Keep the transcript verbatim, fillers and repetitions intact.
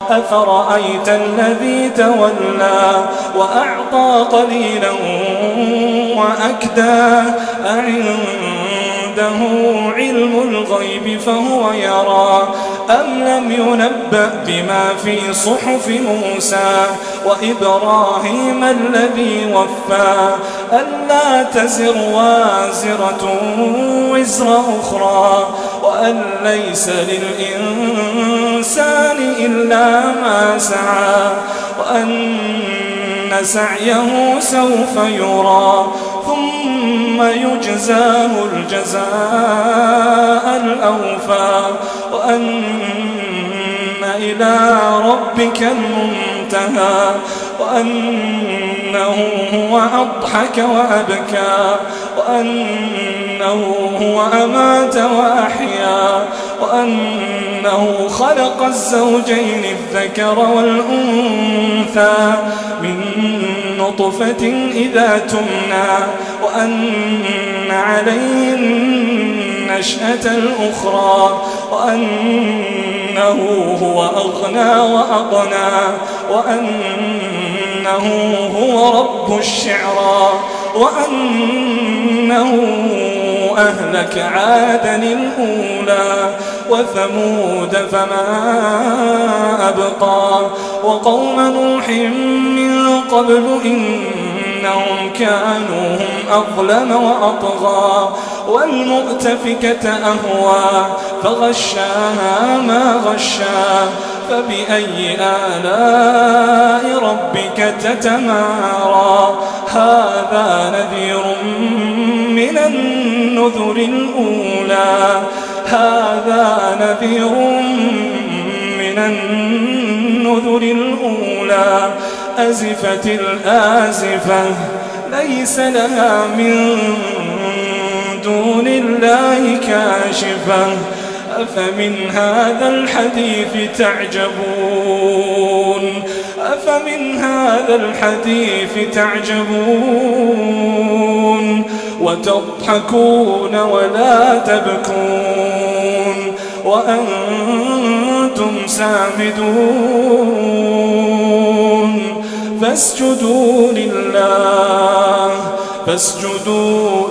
أفرأيت الذي تولى وأعطى قليلا وأكدى أعنده علم الغيب فهو يرى أم لم ينبأ بما في صحف موسى وإبراهيم الذي وفى ألا تزر وازرة وزر أخرى وأن ليس للإنسان إلا ما سعى وأن سعيه سوف يرى ثم يجزاه الجزاء الأوفى وأن إلى ربك المنتهى وأنه هو أضحك وأبكى وأنه هو أمات وأحيا وأنه خلق الزوجين الذكر والأنثى من نطفة إذا تمنى وأن عليه النشأة الأخرى وأنه هو أغنى وأقنى وأنه هو رب الشعرى وأنه أهلك عادا الأولى وثمود فما أبقى وقوم نوح من قبل إنهم كانوا هم أظلم وأطغى والمؤتفكة أهوى فغشاها ما غشا فبأي آلاء ربك تتمارى هذا نذير من النذر الأولى هذا نذير من النذر الأولى أزفت الآزفة ليس لها من دون الله كاشفة أفمن هذا الحديث تعجبون أفمن هذا الحديث تعجبون وتضحكون ولا تبكون وأنتم سامدون فاسجدوا لله فاسجدوا